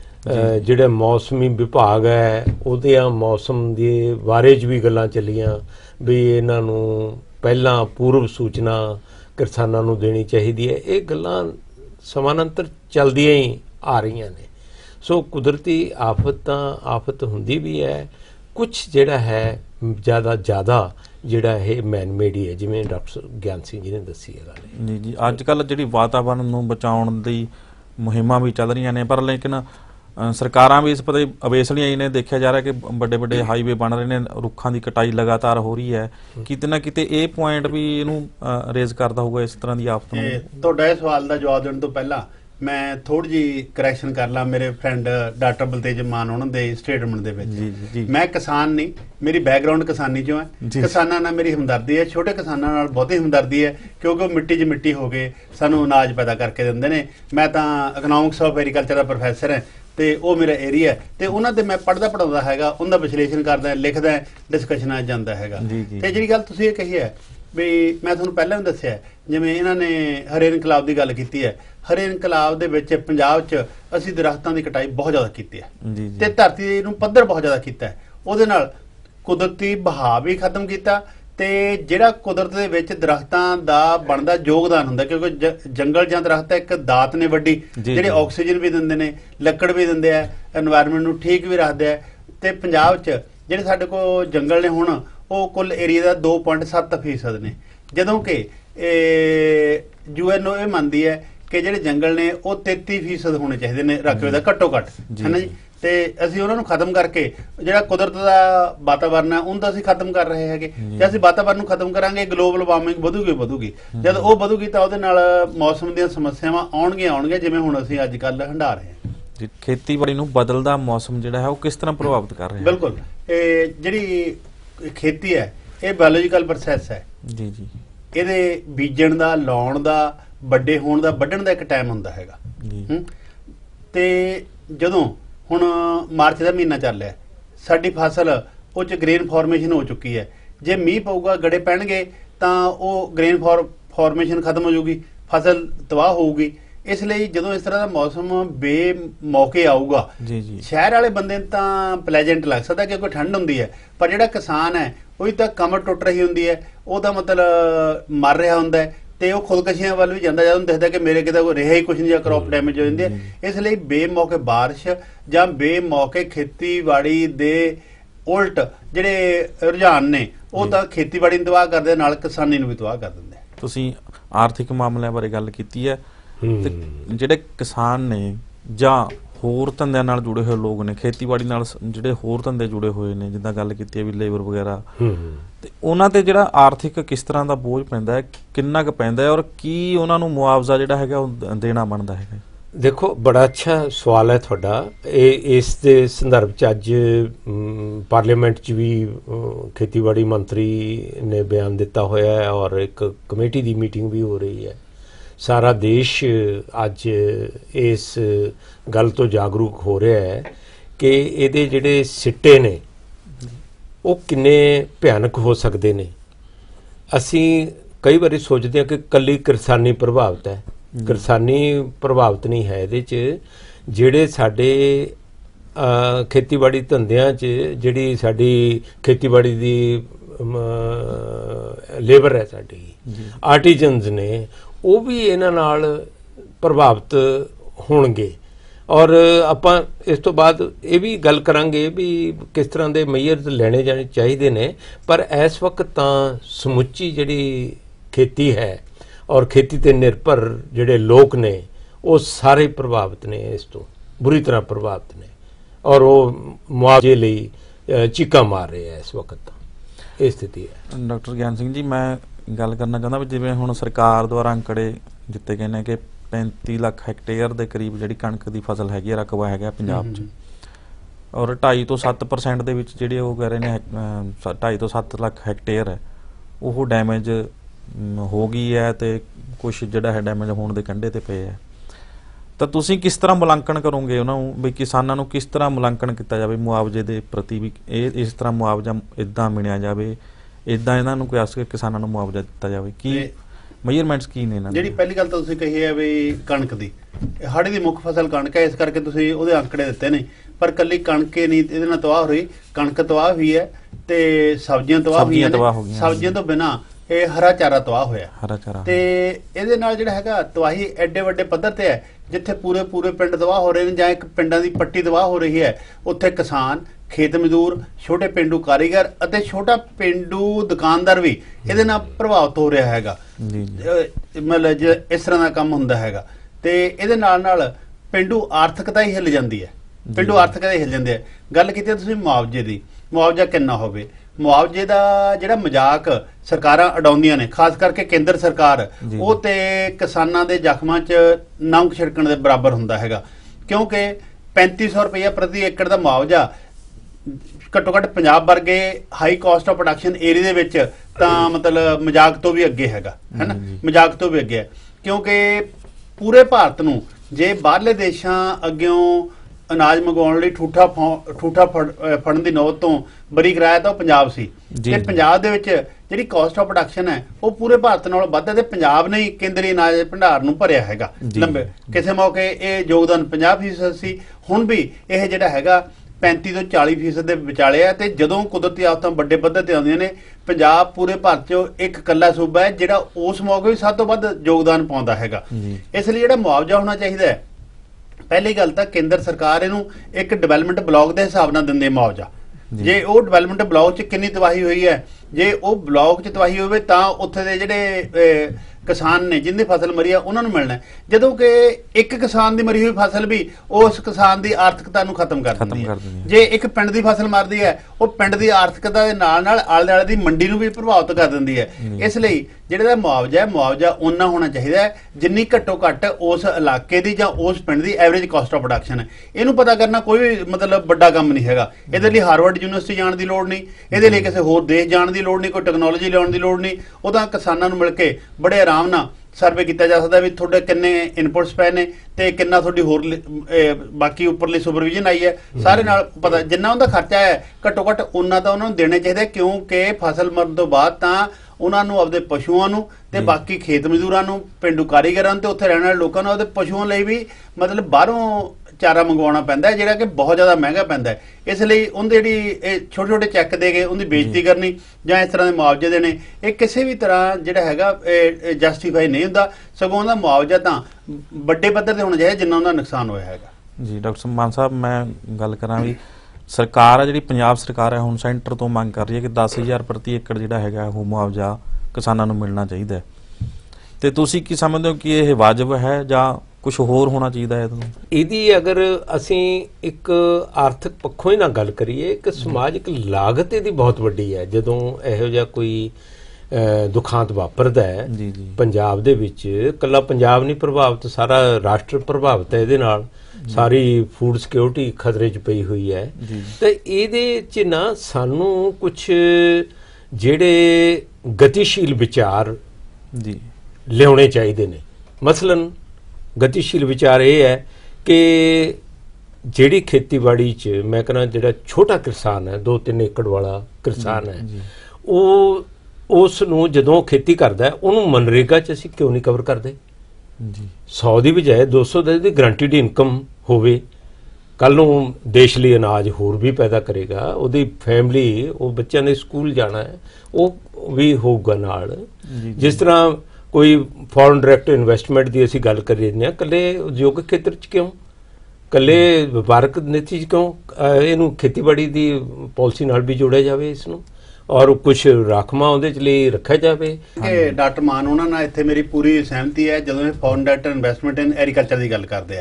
ਜਿਹੜੇ ਮੌਸਮੀ ਵਿਭਾਗ ਹੈ ਉਹਦੇ ਮੌਸਮ ਦੇ ਬਾਰੇ 'ਚ ਵੀ ਗੱਲਾਂ ਚੱਲੀਆਂ ਵੀ ਇਹਨਾਂ ਨੂੰ ਪਹਿਲਾਂ ਪੂਰਵ ਸੂਚਨਾ ਕਿਸਾਨਾਂ ਨੂੰ ਦੇਣੀ ਚਾਹੀਦੀ ਹੈ। ਇਹ ਗੱਲਾਂ ਸਮਾਨਾਂਤਰ ਚੱਲਦੀਆਂ ਹੀ ਆ ਰਹੀਆਂ ਨੇ। ਸੋ ਕੁਦਰਤੀ ਆਫਤ ਹੁੰਦੀ ਵੀ ਹੈ ਕੁਝ ਜਿਹੜਾ ਹੈ ਜ਼ਿਆਦਾ ਜਿਹੜਾ ਇਹ ਮੈਨ ਮੇਡ ਹੀ ਹੈ ਜਿਵੇਂ ਡਾਕਟਰ ਗਿਆਨ ਸਿੰਘ ਜੀ ਨੇ ਦੱਸੀ ਹੈ ਗੱਲ। ਜੀ ਅੱਜ ਕੱਲ੍ਹ ਜਿਹੜੀ ਵਾਤਾਵਰਨ ਨੂੰ ਬਚਾਉਣ ਦੀ ਮੁਹਿੰਮਾਂ ਵੀ ਚੱਲ ਰਹੀਆਂ ਨੇ ਪਰ ਲੇਕਿਨ ਸਰਕਾਰਾਂ ਵੀ ਇਸ ਪ੍ਰਤੀ ਅਵੇਸਲੀਆਂ ਹੀ ਨੇ। ਦੇਖਿਆ ਜਾ ਰਿਹਾ ਕਿ ਵੱਡੇ ਵੱਡੇ ਹਾਈਵੇ ਬਣ ਰਹੇ ਨੇ ਰੁੱਖਾਂ ਦੀ ਕਟਾਈ ਲਗਾਤਾਰ ਹੋ ਰਹੀ ਹੈ। ਕਿਤੇ ਨਾ ਕਿਤੇ ਇਹ ਪੁਆਇੰਟ ਵੀ ਇਹਨੂੰ ਰੇਜ਼ ਕਰਦਾ ਹੋਊਗਾ ਇਸ ਤਰ੍ਹਾਂ ਦੀ ਆਫਤ ਨੂੰ। ਤੁਹਾਡਾ ਇਹ ਸਵਾਲ ਦਾ ਜਵਾਬ ਦੇਣ ਤੋਂ ਪਹਿਲਾਂ ਮੈਂ ਥੋੜੀ ਜਿਹੀ ਕਰੈਕਸ਼ਨ ਕਰ ਲਾਂ ਮੇਰੇ ਫਰੈਂਡ ਡਾਕਟਰ ਬਲਤੇਜ ਮਾਨ ਉਹਨਾਂ ਦੇ ਸਟੇਟਮੈਂਟ ਦੇ ਵਿੱਚ। ਮੈਂ ਕਿਸਾਨ ਨਹੀਂ ਮੇਰੀ ਬੈਕਗ੍ਰਾਉਂਡ ਕਿਸਾਨੀ ਚੋਂ ਹੈ। ਕਿਸਾਨਾਂ ਨਾਲ ਮੇਰੀ ਹਮਦਰਦੀ ਹੈ ਛੋਟੇ ਕਿਸਾਨਾਂ ਨਾਲ ਬਹੁਤੀ ਹਮਦਰਦੀ ਹੈ ਕਿਉਂਕਿ ਉਹ ਮਿੱਟੀ 'ਚ ਮਿੱਟੀ ਹੋ ਕੇ ਸਾਨੂੰ ਅਨਾਜ ਪੈਦਾ ਕਰਕੇ ਦਿੰਦੇ ਨੇ। ਮੈਂ ਤਾਂ ਇਕਨੋਮਿਕਸ ਆਫ ਐਗਰੀਕਲਚਰ ਦਾ ਪ੍ਰੋਫੈਸਰ ਹਾਂ ਤੇ ਉਹ ਮੇਰਾ ਏਰੀਆ ਤੇ ਉਹਨਾਂ ਤੇ ਮੈਂ ਪੜ੍ਹਦਾ ਪੜ੍ਹਾਉਂਦਾ ਹੈਗਾ ਉਹਨਾਂ ਦਾ ਵਿਸ਼ਲੇਸ਼ਣ ਕਰਦਾ ਲਿਖਦਾ ਡਿਸਕਸ਼ਨਾਂ ਜਾਂਦਾ ਹੈਗਾ। ਤੇ ਜਿਹੜੀ ਗੱਲ ਤੁਸੀਂ ਇਹ ਕਹੀ ਹੈ ਵੀ ਮੈਂ ਤੁਹਾਨੂੰ ਪਹਿਲਾਂ ਵੀ ਦੱਸਿਆ ਜਿਵੇਂ ਇਹਨਾਂ ਨੇ ਹਰੇ ਇਨਕਲਾਬ ਦੀ ਗੱਲ ਕੀਤੀ ਹੈ। ਹਰੇ ਇਨਕਲਾਬ ਦੇ ਵਿੱਚ ਪੰਜਾਬ 'ਚ ਅਸੀਂ ਦਰਖਤਾਂ ਦੀ ਕਟਾਈ ਬਹੁਤ ਜ਼ਿਆਦਾ ਕੀਤੀ ਹੈ ਤੇ ਧਰਤੀ ਨੂੰ ਪੱਧਰ ਬਹੁਤ ਜ਼ਿਆਦਾ ਕੀਤਾ ਹੈ। ਉਹਦੇ ਨਾਲ ਕੁਦਰਤੀ ਬਹਾਅ ਵੀ ਖਤਮ ਕੀਤਾ ਤੇ ਜਿਹੜਾ ਕੁਦਰਤ ਦੇ ਵਿੱਚ ਦਰਖਤਾਂ ਦਾ ਬਣਦਾ ਯੋਗਦਾਨ ਹੁੰਦਾ ਕਿਉਂਕਿ ਜੰਗਲ ਜਾਂ ਦਰਖਤ ਇੱਕ ਦਾਤ ਨੇ ਵੱਡੀ ਜਿਹੜੇ ਆਕਸੀਜਨ ਵੀ ਦਿੰਦੇ ਨੇ ਲੱਕੜ ਵੀ ਦਿੰਦੇ ਆ এনवायरमेंट ਨੂੰ ਠੀਕ ਵੀ ਰੱਖਦੇ ਆ। ਤੇ ਪੰਜਾਬ 'ਚ ਜਿਹੜੇ ਸਾਡੇ ਕੋਲ ਜੰਗਲ ਨੇ ਹੁਣ ਉਹ ਕੁੱਲ ਏਰੀਆ ਦਾ 2.7% ਨੇ ਜਦੋਂ ਕਿ UN ਇਹ ਮੰਨਦੀ ਹੈ ਕਿ ਜਿਹੜੇ ਜੰਗਲ ਨੇ ਉਹ 33% ਹੋਣੇ ਚਾਹੀਦੇ ਨੇ ਰਕਬੇ ਦਾ ਘੱਟੋ ਘੱਟ ਹੈ ਨਾ ਜੀ। ਤੇ ਅਸੀਂ ਉਹਨਾਂ ਨੂੰ ਖਤਮ ਕਰਕੇ ਜਿਹੜਾ ਕੁਦਰਤ ਦਾ ਵਾਤਾਵਰਨ ਹੈ ਉਹਨੂੰ ਤਾਂ ਅਸੀਂ ਖਤਮ ਕਰ ਰਹੇ ਹੈਗੇ। ਜੇ ਅਸੀਂ ਵਾਤਾਵਰਨ ਨੂੰ ਖਤਮ ਕਰਾਂਗੇ ਗਲੋਬਲ ਵਾਰਮਿੰਗ ਵਧੂਗੀ। ਜਦ ਉਹ ਵਧੂਗੀ ਤਾਂ ਉਹਦੇ ਨਾਲ ਮੌਸਮ ਦੀਆਂ ਸਮੱਸਿਆਵਾਂ ਆਉਣਗੀਆਂ ਜਿਵੇਂ ਹੁਣ ਅਸੀਂ ਅੱਜ ਕੱਲ੍ਹ ਹੰਢਾ ਰਹੇ ਹਾਂ ਜੀ। ਖੇਤੀਬਾੜੀ ਨੂੰ ਬਦਲਦਾ ਮੌਸਮ ਜਿਹੜਾ ਹੈ ਉਹ ਕਿਸ ਤਰ੍ਹਾਂ ਪ੍ਰਭਾਵਿਤ ਕਰ ਰਿਹਾ ਹੈ? ਬਿਲਕੁਲ, ਇਹ ਜਿਹੜੀ ਖੇਤੀ ਹੈ ਇਹ ਬਾਇਓਲੋਜੀਕਲ ਪ੍ਰੋਸੈਸ ਹੈ ਜੀ ਜੀ। ਇਹਦੇ ਬੀਜਣ ਦਾ, ਲਾਉਣ ਦਾ, ਵੱਡੇ ਹੋਣ ਦਾ, ਵੱਢਣ ਦਾ ਇੱਕ ਟਾਈਮ ਹੁੰਦਾ ਹੈਗਾ ਜੀ। ਤੇ ਜਦੋਂ ਹੁਣ ਮਾਰਚ ਦਾ ਮਹੀਨਾ ਚੱਲ ਰਿਹਾ, ਸਾਡੀ ਫਸਲ ਉਹ 'ਚ ਗ੍ਰੇਨ ਫਾਰਮੇਸ਼ਨ ਹੋ ਚੁੱਕੀ ਹੈ। ਜੇ ਮੀਂਹ ਪਊਗਾ, ਗੜੇ ਪੈਣਗੇ ਤਾਂ ਉਹ ਗ੍ਰੇਨ ਫਾਰਮੇਸ਼ਨ ਖਤਮ ਹੋ ਜਾਊਗੀ, ਫਸਲ ਤਬਾਹ ਹੋਊਗੀ। ਇਸ ਲਈ ਜਦੋਂ ਇਸ ਤਰ੍ਹਾਂ ਦਾ ਮੌਸਮ ਬੇਮੌਕੇ ਆਊਗਾ, ਸ਼ਹਿਰ ਵਾਲੇ ਬੰਦੇ ਨੂੰ ਤਾਂ ਪਲੇਜੈਂਟ ਲੱਗ ਸਕਦਾ ਕਿਉਂਕਿ ਠੰਡ ਹੁੰਦੀ ਹੈ, ਪਰ ਜਿਹੜਾ ਕਿਸਾਨ ਹੈ ਉਹਦੀ ਤਾਂ ਕਮਰ ਟੁੱਟ ਰਹੀ ਹੁੰਦੀ ਹੈ, ਉਹ ਤਾਂ ਮਤਲਬ ਮਰ ਰਿਹਾ ਹੁੰਦਾ ਹੈ ਤੇ ਉਹ ਖੁਦਕਸ਼ੀਆਂ ਵੱਲ ਵੀ ਜਾਂਦਾ ਜਦੋਂ ਦੇਖਦਾ ਕਿ ਮੇਰੇ ਕਿਤੇ ਕੋਈ ਰਿਹਾ ਹੀ ਕੁਝ ਨਹੀਂ ਜਾਂ ਕ੍ਰੌਪ ਡੈਮੇਜ ਹੋ ਜਾਂਦੀ ਹੈ। ਇਸ ਲਈ ਬੇਮੌਕੇ ਬਾਰਿਸ਼ ਜਾਂ ਬੇਮੌਕੇ ਖੇਤੀਬਾੜੀ ਦੇ ਉਲਟ ਜਿਹੜੇ ਰੁਝਾਨ ਨੇ ਉਹ ਤਾਂ ਖੇਤੀਬਾੜੀ ਨੂੰ ਤਬਾਹ ਕਰਦੇ ਨਾਲ ਕਿਸਾਨੀ ਨੂੰ ਵੀ ਤਬਾਹ ਕਰ ਦਿੰਦੇ। ਤੁਸੀਂ ਆਰਥਿਕ ਮਾਮਲਿਆਂ ਬਾਰੇ ਗੱਲ ਕੀਤੀ ਹੈ ਤੇ ਜਿਹੜੇ ਕਿਸਾਨ ਨੇ ਜਾਂ ਹੋਰ ਧੰਦਿਆਂ ਨਾਲ ਜੁੜੇ ਹੋਏ ਲੋਕ ਨੇ, ਖੇਤੀਬਾੜੀ ਨਾਲ ਜਿਹੜੇ ਹੋਰ ਧੰਦੇ ਜੁੜੇ ਹੋਏ ਨੇ, ਜਿੱਦਾਂ ਗੱਲ ਕੀਤੀ ਹੈ ਵੀ ਲੇਬਰ ਵਗੈਰਾ, ਤੇ ਉਹਨਾਂ ਤੇ ਜਿਹੜਾ ਆਰਥਿਕ ਕਿਸ ਤਰ੍ਹਾਂ ਦਾ ਬੋਝ ਪੈਂਦਾ ਹੈ, ਕਿੰਨਾ ਕੁ ਪੈਂਦਾ ਹੈ ਔਰ ਕੀ ਉਹਨਾਂ ਨੂੰ ਮੁਆਵਜ਼ਾ ਜਿਹੜਾ ਹੈਗਾ ਉਹ ਦੇਣਾ ਬਣਦਾ ਹੈਗਾ? ਦੇਖੋ, ਬੜਾ ਅੱਛਾ ਸਵਾਲ ਹੈ ਤੁਹਾਡਾ। ਇਸ ਦੇ ਸੰਦਰਭ 'ਚ ਅੱਜ ਪਾਰਲੀਮੈਂਟ 'ਚ ਵੀ ਖੇਤੀਬਾੜੀ ਮੰਤਰੀ ਨੇ ਬਿਆਨ ਦਿੱਤਾ ਹੋਇਆ ਹੈ ਔਰ ਇੱਕ ਕਮੇਟੀ ਦੀ ਮੀਟਿੰਗ ਵੀ ਹੋ ਰਹੀ ਹੈ। ਸਾਰਾ ਦੇਸ਼ ਅੱਜ ਇਸ ਗੱਲ ਤੋਂ ਜਾਗਰੂਕ ਹੋ ਰਿਹਾ ਹੈ ਕਿ ਇਹਦੇ ਜਿਹੜੇ ਸਿੱਟੇ ਨੇ ਉਹ ਕਿੰਨੇ ਭਿਆਨਕ ਹੋ ਸਕਦੇ ਨੇ। ਅਸੀਂ ਕਈ ਵਾਰੀ ਸੋਚਦੇ ਹਾਂ ਕਿ ਇਕੱਲੀ ਕਿਸਾਨੀ ਪ੍ਰਭਾਵਿਤ ਹੈ। ਕਿਸਾਨੀ ਪ੍ਰਭਾਵਿਤ ਨਹੀਂ ਹੈ। ਇਹਦੇ 'ਚ ਜਿਹੜੇ ਸਾਡੇ ਖੇਤੀਬਾੜੀ ਧੰਦਿਆਂ 'ਚ ਜਿਹੜੀ ਸਾਡੀ ਖੇਤੀਬਾੜੀ ਦੀ ਲੇਬਰ ਹੈ, ਸਾਡੀ ਆਰਟੀਜ਼ਨਸ ਨੇ, ਉਹ ਵੀ ਇਹਨਾਂ ਨਾਲ ਪ੍ਰਭਾਵਿਤ ਹੋਣਗੇ। ਔਰ ਆਪਾਂ ਇਸ ਤੋਂ ਬਾਅਦ ਇਹ ਵੀ ਗੱਲ ਕਰਾਂਗੇ ਵੀ ਕਿਸ ਤਰ੍ਹਾਂ ਦੇ ਮੇਜਰਸ ਲੈਣੇ ਜਾਣੇ ਚਾਹੀਦੇ ਨੇ। ਪਰ ਇਸ ਵਕਤ ਤਾਂ ਸਮੁੱਚੀ ਜਿਹੜੀ ਖੇਤੀ ਹੈ ਔਰ ਖੇਤੀ ਤੇ ਨਿਰਭਰ ਜਿਹੜੇ ਲੋਕ ਨੇ ਉਹ ਸਾਰੇ ਪ੍ਰਭਾਵਿਤ ਨੇ, ਇਸ ਤੋਂ ਬੁਰੀ ਤਰ੍ਹਾਂ ਪ੍ਰਭਾਵਿਤ ਨੇ ਔਰ ਉਹ ਮੁਆਵਜ਼ੇ ਲਈ ਚੀਕਾਂ ਮਾਰ ਰਹੇ ਆ ਇਸ ਵਕਤ। ਇਹ ਸਥਿਤੀ ਹੈ। ਡਾਕਟਰ ਗਿਆਨ ਸਿੰਘ ਜੀ, ਮੈਂ ਗੱਲ ਕਰਨਾ ਚਾਹੁੰਦਾ ਵੀ ਜਿਵੇਂ ਹੁਣ ਸਰਕਾਰ ਦੁਆਰਾ ਅੰਕੜੇ ਦਿੱਤੇ ਗਏ ਨੇ ਕਿ 35 ਲੱਖ ਹੈਕਟੇਅਰ ਦੇ ਕਰੀਬ ਜਿਹੜੀ ਕਣਕ ਦੀ ਫਸਲ ਹੈਗੀ, ਰਕਬਾ ਹੈਗਾ ਪੰਜਾਬ 'ਚ, ਔਰ 2.5 ਤੋਂ 7% ਦੇ ਵਿੱਚ ਜਿਹੜੇ ਉਹ ਕਹਿ ਰਹੇ ਨੇ 2.5 ਤੋਂ 7 ਲੱਖ ਹੈਕਟੇਅਰ ਹੈ ਉਹ ਡੈਮੇਜ ਹੋ ਗਈ ਹੈ ਤੇ ਕੁਛ ਜਿਹੜਾ ਹੈ ਡੈਮੇਜ ਹੋਣ ਦੇ ਕੰਢੇ ਤੇ ਪਏ ਹੈ। ਤਾਂ ਤੁਸੀਂ ਕਿਸ ਤਰ੍ਹਾਂ ਮੁਲਾਂਕਣ ਕਰੋਗੇ ਉਹਨਾਂ ਨੂੰ ਵੀ ਕਿਸਾਨਾਂ ਨੂੰ ਕਿਸ ਤਰ੍ਹਾਂ ਮੁਲਾਂਕਣ ਕੀਤਾ ਜਾਵੇ ਮੁਆਵਜ਼ੇ ਦੇ ਪ੍ਰਤੀ ਵੀ ਇਹ ਇਸ ਤਰ੍ਹਾਂ ਮੁਆਵਜ਼ਾ ਇੱਦਾਂ ਮਿਲਿਆ ਜਾਵੇ, ਇੱਦਾਂ ਇਹਨਾਂ ਨੂੰ ਕਿਹਾ ਕਿਸਾਨਾਂ ਨੂੰ ਮੁਆਵਜ਼ਾ ਦਿੱਤਾ ਜਾਵੇ? ਕੀ ਮੇਜਰਮੈਂਟਸ ਕੀ ਨੇ ਇਹਨਾਂ ਦੀ? ਜਿਹੜੀ ਪਹਿਲੀ ਗੱਲ ਤਾਂ ਤੁਸੀਂ ਕਹੀ ਹੈ ਵੀ ਕਣਕ ਦੀ, ਹਾੜੀ ਦੀ ਮੁੱਖ ਫਸਲ ਕਣਕ ਹੈ, ਇਸ ਕਰਕੇ ਤੁਸੀਂ ਉਹਦੇ ਅੰਕੜੇ ਦਿੱਤੇ ਨੇ। ਪਰ ਕੱਲੀ ਕਣਕ ਨਹੀਂ ਇਹਦੇ ਨਾਲ ਤਬਾਹ ਹੋ ਰਹੀ, ਕਣਕ ਤਬਾਹ ਹੋਈ ਹੈ ਤੇ ਸਬਜ਼ੀਆਂ ਤਬਾਹ ਹੋਈਆਂ ਨੇ। ਸਬਜ਼ੀਆਂ ਤੋਂ ਬਿਨਾਂ ਇਹ ਹਰਾ ਚਾਰਾ ਤਬਾਹ ਹੋਇਆ ਤੇ ਇਹਦੇ ਨਾਲ ਜਿਹੜਾ ਹੈਗਾ ਤਬਾਹੀ ਐਡੇ ਵੱਡੇ ਪੱਧਰ ਤੇ ਹੈ ਜਿੱਥੇ ਪੂਰੇ ਪਿੰਡ ਤਬਾਹ ਹੋ ਰਹੇ ਨੇ ਜਾਂ ਇੱਕ ਪਿੰਡਾਂ ਦੀ ਪੱਟੀ ਤਬਾਹ ਹੋ ਰਹੀ ਹੈ। ਉੱਥੇ ਕਿਸਾਨ, ਖੇਤ ਮਜ਼ਦੂਰ, ਛੋਟੇ ਪਿੰਡੂ ਕਾਰੀਗਰ ਅਤੇ ਛੋਟਾ ਪਿੰਡੂ ਦੁਕਾਨਦਾਰ ਵੀ ਇਹਦੇ ਨਾਲ ਪ੍ਰਭਾਵਿਤ ਹੋ ਰਿਹਾ ਹੈਗਾ। ਮਤਲਬ ਜੇ ਇਸ ਤਰ੍ਹਾਂ ਦਾ ਕੰਮ ਹੁੰਦਾ ਹੈਗਾ ਤੇ ਇਹਦੇ ਨਾਲ ਪਿੰਡੂ ਆਰਥਿਕਤਾ ਹੀ ਹਿੱਲ ਜਾਂਦੀ ਹੈ। ਪਿੰਡੂ ਆਰਥਿਕਤਾ ਹੀ ਹਿੱਲ ਜਾਂਦੀ ਹੈ। ਗੱਲ ਕੀਤੀ ਤੁਸੀਂ ਮੁਆਵਜ਼ੇ ਦੀ, ਮੁਆਵਜ਼ਾ ਕਿੰਨਾ ਹੋਵੇ? ਮੁਆਵਜ਼ੇ ਦਾ ਜਿਹੜਾ ਮਜ਼ਾਕ ਸਰਕਾਰਾਂ ਉਡਾਉਂਦੀਆਂ ਨੇ, ਖਾਸ ਕਰਕੇ ਕੇਂਦਰ ਸਰਕਾਰ, ਉਹ ਤੇ ਕਿਸਾਨਾਂ ਦੇ ਜ਼ਖਮਾਂ 'ਚ ਨਮਕ ਛਿੜਕਣ ਦੇ ਬਰਾਬਰ ਹੁੰਦਾ ਹੈਗਾ। ਕਿਉਂਕਿ 3500 ਰੁਪਇਆ ਪ੍ਰਤੀ ਏਕੜ ਦਾ ਮੁਆਵਜ਼ਾ ਘੱਟੋ ਘੱਟ ਪੰਜਾਬ ਵਰਗੇ high cost of production area ਦੇ ਵਿੱਚ ਤਾਂ ਮਤਲਬ ਮਜ਼ਾਕ ਤੋਂ ਵੀ ਅੱਗੇ ਹੈਗਾ, ਹੈ ਨਾ, ਮਜ਼ਾਕ ਤੋਂ ਵੀ ਅੱਗੇ ਹੈ। ਕਿਉਂਕਿ ਪੂਰੇ ਭਾਰਤ ਨੂੰ ਜੇ ਬਾਹਰਲੇ ਦੇਸ਼ਾਂ ਅੱਗਿਓਂ ਅਨਾਜ ਮੰਗਵਾਉਣ ਲਈ ਠੂਠਾ ਫੜਨ ਦੀ ਨੌਬਤ ਤੋਂ ਬਰੀ ਕਰਾਇਆ ਤਾਂ ਉਹ ਪੰਜਾਬ ਸੀ। ਤੇ ਪੰਜਾਬ ਦੇ ਵਿੱਚ ਜਿਹੜੀ ਕਾਸਟ ਆਫ ਪ੍ਰੋਡਕਸ਼ਨ ਹੈ ਉਹ ਪੂਰੇ ਭਾਰਤ ਨਾਲੋਂ ਵੱਧ ਹੈ ਤੇ ਪੰਜਾਬ ਨੇ ਹੀ ਕੇਂਦਰੀ ਅਨਾਜ ਭੰਡਾਰ ਨੂੰ ਭਰਿਆ ਹੈਗਾ ਲੰਬੇ। ਕਿਸੇ ਮੌਕੇ ਇਹ ਯੋਗਦਾਨ 50% ਸੀ, ਹੁਣ ਵੀ ਇਹ ਜਿਹੜਾ ਹੈਗਾ 35 ਤੋਂ 40% ਦੇ ਵਿਚਾਲੇ ਹੈ। ਤੇ ਜਦੋਂ ਕੁਦਰਤੀ ਆਫਤਾਂ ਵੱਡੇ ਪੱਧਰ ਤੇ ਆਉਂਦੀਆਂ ਨੇ, ਪੰਜਾਬ ਪੂਰੇ ਭਾਰਤ 'ਚ ਇੱਕ ਇਕੱਲਾ ਸੂਬਾ ਹੈ ਜਿਹੜਾ ਉਸ ਮੌਕੇ ਵੀ ਸਭ ਤੋਂ ਵੱਧ ਯੋਗਦਾਨ ਪਾਉਂਦਾ ਹੈਗਾ। ਇਸ ਲਈ ਜਿਹੜਾ ਮੁਆਵਜ਼ਾ ਹੋਣਾ ਚਾਹੀਦਾ ਹੈ, ਪਹਿਲੀ ਗੱਲ ਤਾਂ ਕੇਂਦਰ ਸਰਕਾਰ ਇਹਨੂੰ ਇੱਕ ਡਿਵੈਲਪਮੈਂਟ ਬਲਾਕ ਦੇ ਹਿਸਾਬ ਨਾਲ ਦਿੰਦੇ ਮੁਆਵਜ਼ਾ। ਜੇ ਉਹ ਡਿਵੈਲਪਮੈਂਟ ਬਲਾਕ 'ਚ ਕਿੰਨੀ ਤਬਾਹੀ ਹੋਈ ਹੈ ਜੇ ਉਹ ਬਲੌਕ 'ਚ ਤਬਾਹੀ ਹੋਵੇ ਤਾਂ ਉੱਥੇ ਦੇ ਜਿਹੜੇ ਕਿਸਾਨ ਨੇ ਜਿੰਦੀ ਫਸਲ ਮਰੀ ਆ ਉਹਨਾਂ ਨੂੰ ਮਿਲਣਾ ਹੈ। ਜਦੋਂ ਕਿ ਇੱਕ ਕਿਸਾਨ ਦੀ ਮਰੀ ਹੋਈ ਫਸਲ ਵੀ ਉਸ ਕਿਸਾਨ ਦੀ ਆਰਥਿਕਤਾ ਨੂੰ ਖਤਮ ਕਰ ਦਿੰਦੀ ਹੈ। ਜੇ ਇੱਕ ਪਿੰਡ ਦੀ ਫਸਲ ਮਰਦੀ ਹੈ ਉਹ ਪਿੰਡ ਦੀ ਆਰਥਿਕਤਾ ਦੇ ਨਾਲ ਨਾਲ ਆਲੇ ਦੁਆਲੇ ਦੀ ਮੰਡੀ ਨੂੰ ਵੀ ਪ੍ਰਭਾਵਿਤ ਕਰ ਦਿੰਦੀ ਹੈ। ਇਸ ਲਈ ਜਿਹੜਾ ਦਾ ਮੁਆਵਜ਼ਾ ਹੈ, ਮੁਆਵਜ਼ਾ ਉਨਾ ਹੋਣਾ ਚਾਹੀਦਾ ਹੈ ਜਿੰਨੀ ਘੱਟੋ ਘੱਟ ਉਸ ਇਲਾਕੇ ਦੀ ਜਾਂ ਉਸ ਪਿੰਡ ਦੀ ਐਵਰੇਜ ਕਾਸਟ ਆਫ ਪ੍ਰੋਡਕਸ਼ਨ ਹੈ। ਇਹਨੂੰ ਪਤਾ ਕਰਨਾ ਕੋਈ ਵੀ ਮਤਲਬ ਵੱਡਾ ਕੰਮ ਨਹੀਂ ਹੈਗਾ। ਇਹਦੇ ਲਈ ਹਾਰਵਰਡ ਯੂਨੀਵਰਸਿਟੀ ਜਾਣ ਦੀ ਲੋੜ ਨਹੀਂ, ਇਹਦੇ ਲਈ ਕਿਸੇ ਹੋਰ ਦੇਸ਼ ਜਾਣ ਦੀ ਲੋੜ ਨਹੀਂ, ਕੋਈ ਟੈਕਨੋਲੋਜੀ ਲਿਆਉਣ ਦੀ ਲੋੜ ਨਹੀਂ। ਉਹਦਾ ਕਿਸਾਨਾਂ ਨੂੰ ਮਿਲ ਕੇ ਬੜੇ ਆਰਾਮ ਨਾਲ ਸਰਵੇ ਕੀਤਾ ਜਾ ਸਕਦਾ ਵੀ ਤੁਹਾਡੇ ਕਿੰਨੇ ਇਨਪੁਟਸ ਪਏ ਨੇ ਤੇ ਕਿੰਨਾ ਤੁਹਾਡੀ ਹੋਰ ਬਾਕੀ ਉੱਪਰਲੀ ਸੁਪਰਵਿਜ਼ਨ ਆਈ ਹੈ, ਸਾਰੇ ਨਾਲ ਪਤਾ ਜਿੰਨਾ ਉਹਦਾ ਖਰਚਾ ਹੈ ਘੱਟੋ ਘੱਟ ਉਹਨਾਂ ਤਾਂ ਉਹਨਾਂ ਨੂੰ ਦੇਣੇ ਚਾਹੀਦੇ, ਕਿਉਂਕਿ ਫਸਲ ਮਰਨ ਤੋਂ ਬਾਅਦ ਤਾਂ ਉਹਨਾਂ ਨੂੰ ਆਪਦੇ ਪਸ਼ੂਆਂ ਨੂੰ ਤੇ ਬਾਕੀ ਖੇਤ ਮਜ਼ਦੂਰਾਂ ਨੂੰ, ਪਿੰਡੂ ਕਾਰੀਗਰਾਂ ਨੂੰ ਤੇ ਉੱਥੇ ਰਹਿਣ ਵਾਲੇ ਲੋਕਾਂ ਨੂੰ ਆਪਦੇ ਪਸ਼ੂਆਂ ਲਈ ਵੀ ਮਤਲਬ ਬਾਹਰੋਂ ਚਾਰਾ ਮੰਗਵਾਉਣਾ ਪੈਂਦਾ ਹੈ, ਜਿਹੜਾ ਕਿ ਬਹੁਤ ਜ਼ਿਆਦਾ ਮਹਿੰਗਾ ਪੈਂਦਾ ਹੈ। ਇਸ ਲਈ ਉਹਦੀ ਜਿਹੜੀ ਇਹ ਛੋਟੇ ਛੋਟੇ ਚੈੱਕ ਦੇ ਕੇ ਉਹਦੀ ਬੇਇੱਜ਼ਤੀ ਕਰਨੀ ਜਾਂ ਇਸ ਤਰ੍ਹਾਂ ਦੇ ਮੁਆਵਜ਼ੇ ਦੇਣੇ, ਇਹ ਕਿਸੇ ਵੀ ਤਰ੍ਹਾਂ ਜਿਹੜਾ ਹੈਗਾ ਜਸਟੀਫਾਈ ਨਹੀਂ ਹੁੰਦਾ। ਸਗੋਂ ਉਹਦਾ ਮੁਆਵਜ਼ਾ ਤਾਂ ਵੱਡੇ ਪੱਧਰ ਤੇ ਹੋਣਾ ਚਾਹੀਦਾ ਜਿੰਨਾ ਉਹਦਾ ਨੁਕਸਾਨ ਹੋਇਆ ਹੈਗਾ। ਜੀ ਡਾਕਟਰ ਮਾਨ ਸਾਹਿਬ, ਮੈਂ ਗੱਲ ਕਰਾਂ ਵੀ ਸਰਕਾਰ ਆ ਜਿਹੜੀ ਪੰਜਾਬ ਸਰਕਾਰ ਹੈ ਹੁਣ ਸੈਂਟਰ ਤੋਂ ਮੰਗ ਕਰ ਰਹੀ ਹੈ ਕਿ 10,000 ਪ੍ਰਤੀ ਏਕੜ ਜਿਹੜਾ ਹੈਗਾ ਉਹ ਮੁਆਵਜ਼ਾ ਕਿਸਾਨਾਂ ਨੂੰ ਮਿਲਣਾ ਚਾਹੀਦਾ ਹੈ, ਤੇ ਤੁਸੀਂ ਕੀ ਸਮਝਦੇ ਹੋ ਕਿ ਇਹ ਵਾਜਬ ਹੈ ਜਾਂ ਕੁਝ ਹੋਰ ਹੋਣਾ ਚਾਹੀਦਾ ਹੈ? ਇਹਦੀ ਅਗਰ ਅਸੀਂ ਇੱਕ ਆਰਥਿਕ ਪੱਖੋਂ ਹੀ ਨਾ ਗੱਲ ਕਰੀਏ, ਇੱਕ ਸਮਾਜਿਕ ਲਾਗਤ ਇਹਦੀ ਬਹੁਤ ਵੱਡੀ ਹੈ। ਜਦੋਂ ਇਹੋ ਜਿਹਾ ਕੋਈ ਦੁਖਾਂਤ ਵਾਪਰਦਾ ਹੈ ਪੰਜਾਬ ਦੇ ਵਿੱਚ, ਇਕੱਲਾ ਪੰਜਾਬ ਨਹੀਂ ਪ੍ਰਭਾਵਿਤ, ਸਾਰਾ ਰਾਸ਼ਟਰ ਪ੍ਰਭਾਵਿਤ ਹੈ ਇਹਦੇ ਨਾਲ, ਸਾਰੀ ਫੂਡ ਸਿਕਿਉਰਿਟੀ ਖਤਰੇ 'ਚ ਪਈ ਹੋਈ ਹੈ। ਤੇ ਇਹਦੇ 'ਚ ਨਾ ਸਾਨੂੰ ਕੁਝ ਜਿਹੜੇ ਗਤੀਸ਼ੀਲ ਵਿਚਾਰ ਲਿਆਉਣੇ ਚਾਹੀਦੇ ਨੇ। ਮਸਲਨ ਗਤੀਸ਼ੀਲ ਵਿਚਾਰ ਇਹ ਹੈ ਕਿ ਜਿਹੜੀ ਖੇਤੀਬਾੜੀ 'ਚ ਮੈਂ ਕਹਿੰਦਾ ਜਿਹੜਾ ਛੋਟਾ ਕਿਸਾਨ ਹੈ, 2-3 ਏਕੜ ਵਾਲਾ ਕਿਸਾਨ ਹੈ, ਉਹ ਉਸ ਨੂੰ ਜਦੋਂ ਖੇਤੀ ਕਰਦਾ ਉਹਨੂੰ ਮਨਰੇਗਾ 'ਚ ਅਸੀਂ ਕਿਉਂ ਨਹੀਂ ਕਵਰ ਕਰਦੇ? 100 ਦੀ ਬਜਾਏ 200 ਦੀ ਗਰੰਟੀਡ ਇਨਕਮ ਹੋਵੇ, ਕੱਲ ਨੂੰ ਦੇਸ਼ ਲਈ ਅਨਾਜ ਹੋਰ ਵੀ ਪੈਦਾ ਕਰੇਗਾ, ਉਹਦੀ ਫੈਮਿਲੀ, ਉਹ ਬੱਚਿਆਂ ਨੇ ਸਕੂਲ ਜਾਣਾ ਹੈ, ਉਹ ਵੀ ਹੋਊਗਾ ਨਾਲ। ਜਿਸ ਤਰ੍ਹਾਂ ਕੋਈ ਫੋਰਨ ਡਾਇਰੈਕਟ ਇਨਵੈਸਟਮੈਂਟ ਦੀ ਅਸੀਂ ਗੱਲ ਕਰ ਰਹੇ ਹਾਂ, ਇਕੱਲੇ ਉਦਯੋਗਿਕ ਖੇਤਰ 'ਚ ਕਿਉਂ, ਇਕੱਲੇ ਵਪਾਰਕ ਨੀਤੀ 'ਚ ਕਿਉਂ, ਇਹਨੂੰ ਖੇਤੀਬਾੜੀ ਦੀ ਪਾਲਿਸੀ ਨਾਲ ਵੀ ਜੋੜਿਆ ਜਾਵੇ ਇਸ ਨੂੰ, ਔਰ ਕੁਝ ਰਾਖਵਾਂ ਉਹਦੇ ਚ ਲਈ ਰੱਖਿਆ ਜਾਵੇ। ਕਿ ਡਾਕਟਰ ਮਾਨ ਉਹਨਾਂ ਨਾਲ ਇੱਥੇ ਮੇਰੀ ਪੂਰੀ ਸਹਿਮਤੀ ਹੈ ਜਦੋਂ ਇਹ foreign direct investment in agriculture ਦੀ ਗੱਲ ਕਰਦੇ ਆ।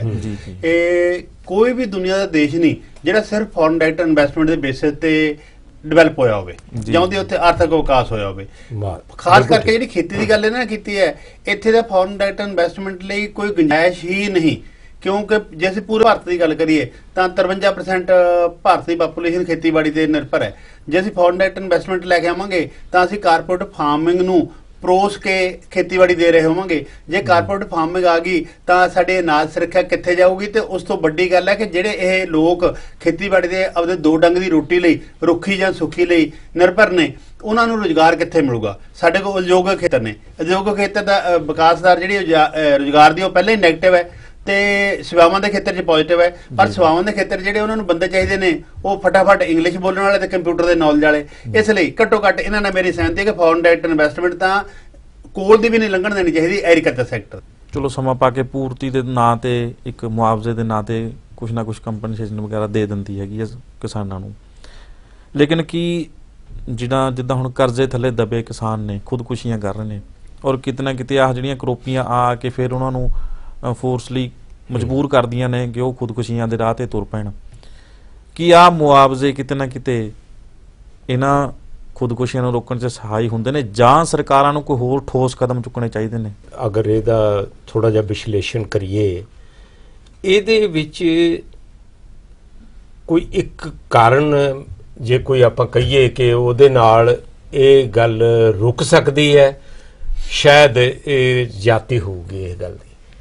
ਇਹ ਕੋਈ ਵੀ ਦੁਨੀਆ ਦਾ ਦੇਸ਼ ਨਹੀਂ ਜਿਹੜਾ ਸਿਰਫ ਫੋਰਨ ਡਾਇਰੈਕਟ ਇਨਵੈਸਟਮੈਂਟ ਦੇ ਬੇਸਿਸ ਤੇ ਡਿਵੈਲਪ ਹੋਇਆ ਹੋਵੇ ਜਾਂ ਉਹਦੇ ਉੱਤੇ ਆਰਥਿਕ ਵਿਕਾਸ ਹੋਇਆ ਹੋਵੇ। ਖਾਸ ਕਰਕੇ ਜਿਹੜੀ ਖੇਤੀ ਦੀ ਗੱਲ ਇਹਨਾਂ ਨੇ ਕੀਤੀ ਹੈ, ਇੱਥੇ ਦਾ ਫੋਰਨ ਡਾਇਰੈਕਟ ਇਨਵੈਸਟਮੈਂਟ ਲਈ ਕੋਈ ਗੁੰਜਾਇਸ਼ ਹੀ ਨਹੀਂ, ਕਿਉਂਕਿ ਜੇ ਅਸੀਂ ਪੂਰੇ ਭਾਰਤ ਦੀ ਗੱਲ ਕਰੀਏ ਤਾਂ 53% ਭਾਰਤ ਦੀ ਪਾਪੂਲੇਸ਼ਨ ਖੇਤੀਬਾੜੀ ਤੇ ਨਿਰਭਰ ਹੈ। ਜੇ ਅਸੀਂ ਫੋਰਨ ਡਾਇਰੈਕਟ ਇਨਵੈਸਟਮੈਂਟ ਲੈ ਕੇ ਆਵਾਂਗੇ ਤਾਂ ਅਸੀਂ ਕਾਰਪੋਰੇਟ ਫਾਰਮਿੰਗ ਨੂੰ ਪਰੋਸ ਕੇ ਖੇਤੀਬਾੜੀ ਦੇ ਰਹੇ ਹੋਵਾਂਗੇ। ਜੇ ਕਾਰਪੋਰੇਟ ਫਾਰਮਿੰਗ ਆ ਗਈ ਤਾਂ ਸਾਡੇ ਅਨਾਜ ਸੁਰੱਖਿਆ ਕਿੱਥੇ ਜਾਊਗੀ? ਤੇ ਉਸ ਤੋਂ ਵੱਡੀ ਗੱਲ ਹੈ ਕਿ ਜਿਹੜੇ ਇਹ ਲੋਕ ਖੇਤੀਬਾੜੀ ਦੇ ਆਪਦੇ 2 ਡੰਗ ਦੀ ਰੋਟੀ ਲਈ, ਰੁੱਖੀ ਜਾਂ ਸੁੱਖੀ ਲਈ ਨਿਰਭਰ ਨੇ, ਉਹਨਾਂ ਨੂੰ ਰੁਜ਼ਗਾਰ ਕਿੱਥੇ ਮਿਲੂਗਾ? ਸਾਡੇ ਕੋਲ ਉਦਯੋਗਿਕ ਖੇਤਰ ਨੇ, ਉਦਯੋਗਿਕ ਖੇਤਰ ਦਾ ਵਿਕਾਸ ਦਰ ਜਿਹੜੀ ਰੁਜ਼ਗਾਰ ਦੀ ਉਹ ਪਹਿਲਾਂ ਹੀ ਨੈਗੇਟਿਵ ਹੈ ਤੇ ਸੇਵਾਵਾਂ ਦੇ ਖੇਤਰ 'ਚ ਪੋਜ਼ਿਟਿਵ ਹੈ। ਪਰ ਸੇਵਾਵਾਂ ਦੇ ਖੇਤਰ ਜਿਹੜੇ ਉਹਨਾਂ ਨੂੰ ਬੰਦੇ ਚਾਹੀਦੇ ਨੇ ਉਹ ਫਟਾਫਟ ਇੰਗਲਿਸ਼ ਬੋਲਣ ਵਾਲੇ ਤੇ ਕੰਪਿਊਟਰ ਦੇ ਨੌਲੇਜ ਵਾਲੇ। ਇਸ ਲਈ ਘੱਟੋ ਘੱਟ ਇਹਨਾਂ ਨਾਲ ਮੇਰੀ ਸਹਿਮਤੀ ਹੈ ਕਿ ਫੋਰਨ ਡਾਇਰੈਕਟ ਇਨਵੈਸਟਮੈਂਟ ਤਾਂ ਕੋਲ ਦੀ ਵੀ ਨਹੀਂ ਲੰਘਣ ਦੇਣੀ ਚਾਹੀਦੀ ਐਗਰੀਕਲਚਰ ਸੈਕਟਰ। ਚਲੋ ਸਮਾਂ ਪਾ ਕੇ ਪੂਰਤੀ ਦੇ ਨਾਂ ਤੇ ਇੱਕ ਮੁਆਵਜ਼ੇ ਦੇ ਨਾਂ ਤੇ ਕੁਛ ਨਾ ਕੁਛ ਕੰਪਨਸੇਸ਼ਨ ਵਗੈਰਾ ਦੇ ਦਿੰਦੀ ਹੈਗੀ ਹੈ ਕਿਸਾਨਾਂ ਨੂੰ, ਲੇਕਿਨ ਕੀ ਜਿੱਦਾਂ ਹੁਣ ਕਰਜ਼ੇ ਥੱਲੇ ਦਬੇ ਕਿਸਾਨ ਨੇ, ਖੁਦਕੁਸ਼ੀਆਂ ਕਰ ਰਹੇ ਨੇ, ਔਰ ਕਿਤੇ ਨਾ ਕਿਤੇ ਆਹ ਜਿਹੜੀਆਂ ਕਰੋਪੀਆਂ ਆ ਕੇ ਫਿਰ ਉਹਨਾਂ ਨੂੰ ਫੋਰਸਲੀ ਮਜਬੂਰ ਕਰਦੀਆਂ ਨੇ ਕਿ ਉਹ ਖੁਦਕੁਸ਼ੀਆਂ ਦੇ ਰਾਹ ਤੇ ਤੁਰ ਪੈਣ। ਕੀ ਆਹ ਮੁਆਵਜ਼ੇ ਕਿਤੇ ਨਾ ਕਿਤੇ ਇਹਨਾਂ ਖੁਦਕੁਸ਼ੀਆਂ ਨੂੰ ਰੋਕਣ 'ਚ ਸਹਾਈ ਹੁੰਦੇ ਨੇ ਜਾਂ ਸਰਕਾਰਾਂ ਨੂੰ ਕੋਈ ਹੋਰ ਠੋਸ ਕਦਮ ਚੁੱਕਣੇ ਚਾਹੀਦੇ ਨੇ? ਅਗਰ ਇਹਦਾ ਥੋੜਾ ਜਿਹਾ ਵਿਸ਼ਲੇਸ਼ਣ ਕਰੀਏ, ਇਹਦੇ ਵਿੱਚ ਕੋਈ ਇੱਕ ਕਾਰਨ ਜੇ ਕੋਈ ਆਪਾਂ ਕਹੀਏ ਕਿ ਉਹਦੇ ਨਾਲ ਇਹ ਗੱਲ ਰੁਕ ਸਕਦੀ ਹੈ, ਸ਼ਾਇਦ ਇਹ ਜਾਤੀ ਹੋਊਗੀ ਇਹ ਗੱਲ ਦੀ।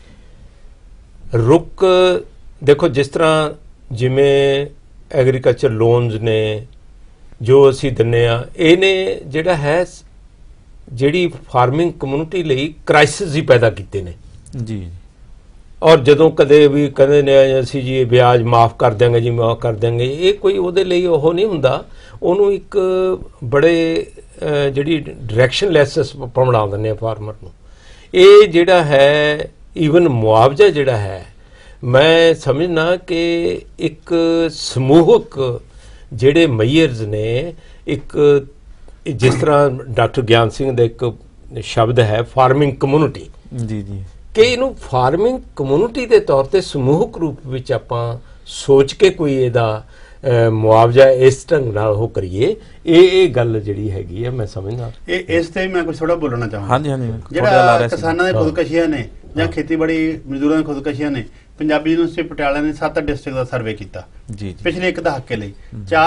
ਰੁਕ ਦੇਖੋ, ਜਿਸ ਤਰ੍ਹਾਂ ਜਿਵੇਂ ਐਗਰੀਕਲਚਰ ਲੋਨਸ ਨੇ ਜੋ ਅਸੀਂ ਦਿੰਨੇ ਆ, ਇਹਨੇ ਜਿਹੜਾ ਹੈ ਜਿਹੜੀ ਫਾਰਮਿੰਗ ਕਮਿਊਨਿਟੀ ਲਈ ਕ੍ਰਾਈਸਿਸ ਹੀ ਪੈਦਾ ਕੀਤੇ ਨੇ ਜੀ। ਔਰ ਜਦੋਂ ਕਦੇ ਵੀ ਕਹਿੰਦੇ ਨੇ ਅਸੀਂ ਜੀ ਵਿਆਜ ਮਾਫ ਕਰ ਦਿਆਂਗੇ ਜੀ, ਮਾਫ ਕਰ ਦਿਆਂਗੇ, ਇਹ ਕੋਈ ਉਹਦੇ ਲਈ ਉਹ ਨਹੀਂ ਹੁੰਦਾ। ਉਹਨੂੰ ਇੱਕ ਬੜੇ ਜਿਹੜੀ ਡਾਇਰੈਕਸ਼ਨਲੈਸ ਬਣਾ ਦਿੰਦੇ ਆ ਫਾਰਮਰ ਨੂੰ। ਇਹ ਜਿਹੜਾ ਹੈ ਈਵਨ ਮੁਆਵਜ਼ਾ ਜਿਹੜਾ ਹੈ, ਮੈਂ ਸਮਝਣਾ ਕਿ ਇੱਕ ਸਮੂਹਕ ਜਿਹੜੇ ਮੇਅਰਸ ਨੇ, ਇੱਕ ਜਿਸ ਤਰ੍ਹਾਂ ਡਾਕਟਰ ਗਿਆਨ ਸਿੰਘ ਦਾ ਇੱਕ ਸ਼ਬਦ ਹੈ ਫਾਰਮਿੰਗ ਕਮਿਊਨਿਟੀ, ਜੀ ਜੀ, ਕਿ ਇਹਨੂੰ ਫਾਰਮਿੰਗ ਕਮਿਊਨਿਟੀ ਦੇ ਤੌਰ ਤੇ ਸਮੂਹਕ ਰੂਪ ਵਿੱਚ ਆਪਾਂ ਸੋਚ ਕੇ ਕੋਈ ਇਹਦਾ ਮੁਆਵਜ਼ਾ ਇਸ ਢੰਗ ਨਾਲ ਉਹ ਕਰੀਏ, ਇਹ ਗੱਲ ਜਿਹੜੀ ਹੈਗੀ ਹੈ ਮੈਂ ਸਮਝਦਾ। ਇਸ ਤੇ ਮੈਂ ਕੁਝ ਥੋੜਾ ਬੋਲਣਾ ਚਾਹਾਂਗਾ। ਹਾਂਜੀ ਹਾਂਜੀ, ਜਿਹੜਾ ਕਿਸਾਨਾਂ ਦੇ ਖੁਦਕਸ਼ੀਆਂ ਨੇ ਜਾਂ ਖੇਤੀਬਾੜੀ ਮਜ਼ਦੂਰਾਂ ਦੀਆਂ ਖੁਦਕਸ਼ੀਆਂ ਨੇ, ਪੰਜਾਬੀ ਯੂਨੀਵਰਸਿਟੀ ਪਟਿਆਲਾ ਨੇ 7 ਡਿਸਟ੍ਰਿਕਟ ਦਾ ਸਰਵੇ ਕੀਤਾ ਜੀ, ਪਿਛਲੇ ਇੱਕ ਦਹਾਕੇ ਲਈ।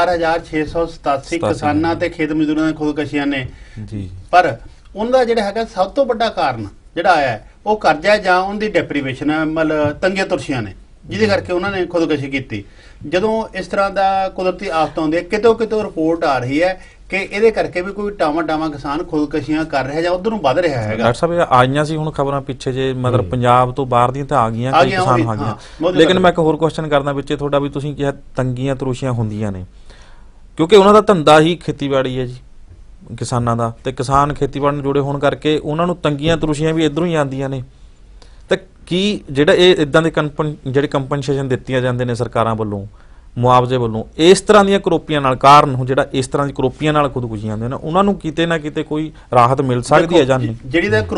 4687 ਕਿਸਾਨਾਂ ਤੇ ਖੇਤ ਮਜ਼ਦੂਰਾਂ ਦੀਆਂ ਖੁਦਕਸ਼ੀਆਂ ਨੇ ਜੀ। ਪਰ ਉਹਦਾ ਜਿਹੜਾ ਹੈਗਾ ਸਭ ਤੋਂ ਵੱਡਾ ਕਾਰਨ ਜਿਹੜਾ ਆਇਆ ਹੈ ਉਹ ਕਰਜ਼ਾ ਜਾਂ ਉਹਦੀ ਡੈਪਰੀਵੇਸ਼ਨ ਹੈ, ਮਤਲਬ ਤੰਗੀਆਂ ਤੁਰਸ਼ੀਆਂ ਨੇ, ਜਿਹਦੇ ਕਰਕੇ ਉਹਨਾਂ ਨੇ ਖੁਦਕਸ਼ੀ ਕੀਤੀ। ਜਦੋਂ ਇਸ ਤਰ੍ਹਾਂ ਦਾ ਕੁਦਰਤੀ ਆਫਤ ਆਉਂਦੀ ਹੈ, ਕਿਤੋਂ ਰਿਪੋਰਟ ਆ ਰਹੀ ਹੈ ਕਿ ਇਹਦੇ ਕਰਕੇ ਵੀ ਕੋਈ ਟਾਵਾਂ ਕਿਸਾਨ ਖੁਦਕਸ਼ੀਆਂ ਕਰ ਰਿਹਾ ਜਾਂ ਉਧਰ ਨੂੰ ਵੱਧ ਰਿਹਾ ਹੈਗਾ। ਡਾਕਟਰ ਸਾਹਿਬ ਆਈਆਂ ਸੀ ਹੁਣ ਖਬਰਾਂ ਪਿੱਛੇ ਜੇ, ਮਤਲਬ ਪੰਜਾਬ ਤੋਂ ਬਾਹਰ ਦੀਆਂ ਤਾਂ ਆ ਗਈਆਂ, ਕਈ ਕਿਸਾਨ ਆ ਗਈਆਂ, ਲੇਕਿਨ ਮੈਂ ਇੱਕ ਹੋਰ ਕੁਐਸਚਨ ਕਰਦਾ ਵਿੱਚੇ ਤੁਹਾਡਾ, ਵੀ ਤੁਸੀਂ ਕਿਹਾ ਤੰਗੀਆਂ ਤਰੋਸ਼ੀਆਂ ਹੁੰਦੀਆਂ ਨੇ ਕਿਉਂਕਿ ਉਹਨਾਂ ਦਾ ਧੰਦਾ ਹੀ ਖੇਤੀਬਾੜੀ ਹੈ ਜੀ ਕਿਸਾਨਾਂ ਦਾ, ਤੇ ਕਿਸਾਨ ਖੇਤੀਬਾੜੀ ਨਾਲ ਜੁੜੇ ਹੋਣ ਕਰਕੇ ਉਹਨਾਂ ਨੂੰ ਤੰਗੀਆਂ ਤਰੋਸ਼ੀਆਂ ਵੀ ਇੱਧਰੋਂ ਹੀ ਆਉਂਦੀਆਂ ਨੇ। ਤਾਂ ਕੀ ਜਿਹੜਾ ਇਹ ਇਦਾਂ ਦੇ ਜਿਹੜੇ ਕੰਪਨਸੇਸ਼ਨ ਦਿੱਤੀਆਂ ਜਾਂਦੇ ਨੇ ਸਰਕਾਰਾਂ ਵੱਲੋਂ, ਮੁਆਵਜ਼ੇ ਵੱਲੋਂ, ਇਸ ਤਰ੍ਹਾਂ ਦੀਆਂ ਕਰੋਪੀਆਂ ਨਾਲ, ਕਾਰਨ ਜਿਹੜਾ ਇਸ ਤਰ੍ਹਾਂ ਦੀ ਕਰੋਪੀਆਂ ਨਾਲ ਖੁਦਕੁਸ਼ੀਆਂ ਆਉਂਦੀਆਂ ਨੇ, ਉਹਨਾਂ ਨੂੰ ਕਿਤੇ ਨਾ ਕਿਤੇ ਕੋਈ ਰਾਹਤ ਮਿਲ ਸਕਦੀ ਹੈ ਜਾਂ ਨਹੀਂ? ਜਿਹੜੀ ਤਾਂ